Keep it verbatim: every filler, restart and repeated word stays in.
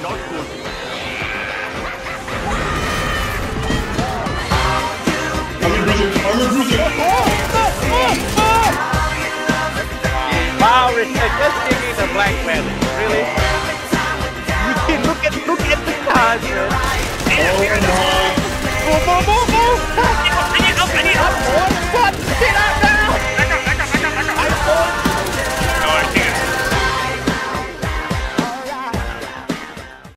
not good. Wow, Richard, just give me the black belly. Really? look at look at the cards, man. Oh my. Move, move, move, move! I need up, I need up, I need up!